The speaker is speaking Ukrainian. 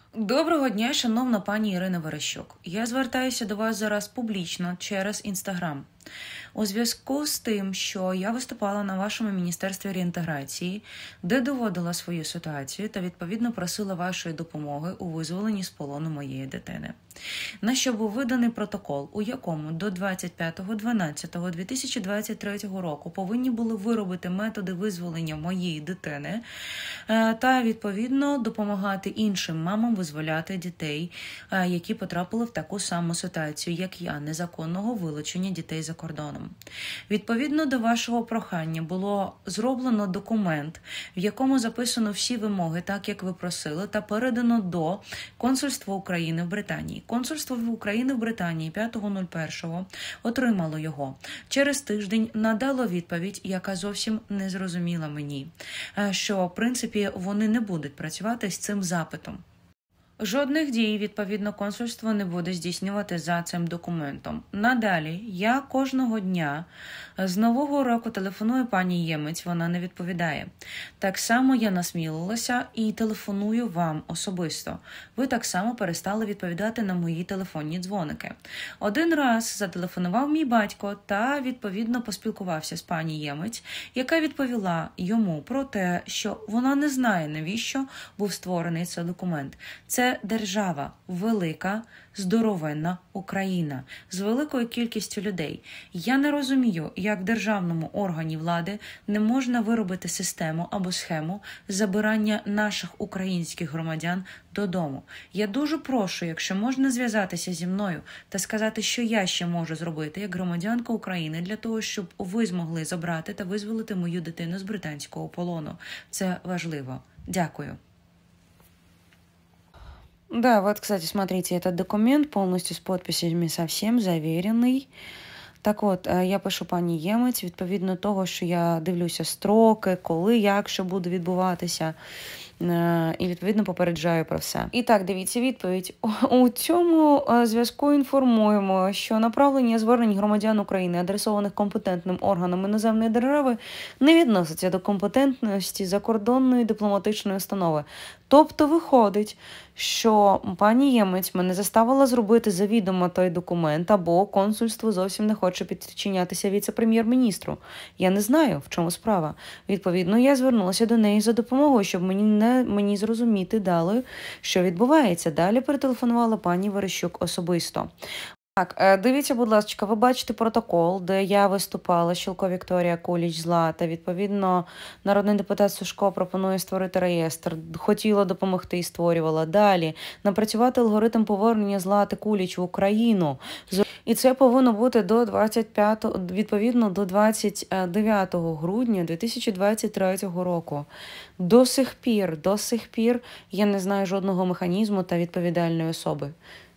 Доброго дня, шановна пані Ірина Верещук. Я звертаюся до вас зараз публічно через Інстаграм. У зв'язку з тим, що я виступала на вашому Міністерстві реінтеграції, де доводила свою ситуацію та відповідно просила вашої допомоги у визволенні з полону моєї дитини. На що був виданий протокол, у якому до 25.12.2023 року повинні були виробити методи визволення моєї дитини та відповідно допомагати іншим мамам визволяти дітей, які потрапили в таку саму ситуацію, як я, незаконного вилучення дітей за кордоном. Відповідно до вашого прохання було зроблено документ, в якому записано всі вимоги, так як ви просили, та передано до Консульства України в Британії. Консульство України в Британії 5.01 отримало його. Через тиждень надало відповідь, яка зовсім не зрозуміла мені, що, в принципі, вони не будуть працювати з цим запитом. Жодних дій, відповідно, консульство не буде здійснювати за цим документом. Надалі, я кожного дня з Нового року телефоную пані Ємець, вона не відповідає. Так само я насмілилася і телефоную вам особисто. Ви так само перестали відповідати на мої телефонні дзвоники. Один раз зателефонував мій батько та, відповідно, поспілкувався з пані Ємець, яка відповіла йому про те, що вона не знає, навіщо був створений цей документ. Це держава, велика, здоровенна Україна з великою кількістю людей. Я не розумію, як в державному органі влади не можна виробити систему або схему забирання наших українських громадян додому. Я дуже прошу, якщо можна зв'язатися зі мною та сказати, що я ще можу зробити як громадянка України для того, щоб ви змогли забрати та визволити мою дитину з британського полону. Це важливо. Дякую. Да, вот, кстати, смотрите, этот документ полностью с подписями совсем заверенный. Так от, я пишу пані Ємець, відповідно того, що я дивлюся строки, коли, як, що буде відбуватися, і, відповідно, попереджаю про все. І так, дивіться відповідь. У цьому зв'язку інформуємо, що направлення звернень громадян України, адресованих компетентним органам іноземної держави, не відноситься до компетентності закордонної дипломатичної установи. Тобто виходить, що пані Ємець мене заставила зробити завідомо той документ, або консульство зовсім не хоче підчинятися віце-прем'єр-міністру. Я не знаю, в чому справа. Відповідно, я звернулася до неї за допомогою, щоб мені зрозуміти далі, що відбувається. Далі перетелефонувала пані Верещук особисто. Так, дивіться, будь ласка, ви бачите протокол, де я виступала, Щілко Вікторія, Куліч, Злата. Відповідно, народний депутат Сушко пропонує створити реєстр. Хотіла допомогти і створювала. Далі, напрацювати алгоритм повернення Злати Куліч в Україну. І це повинно бути до 29 грудня 2023 року. До сих пір я не знаю жодного механізму та відповідальної особи.